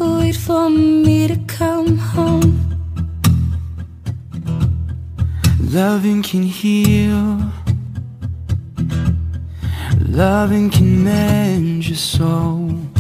wait for me to come home. Loving can heal, loving can mend your soul.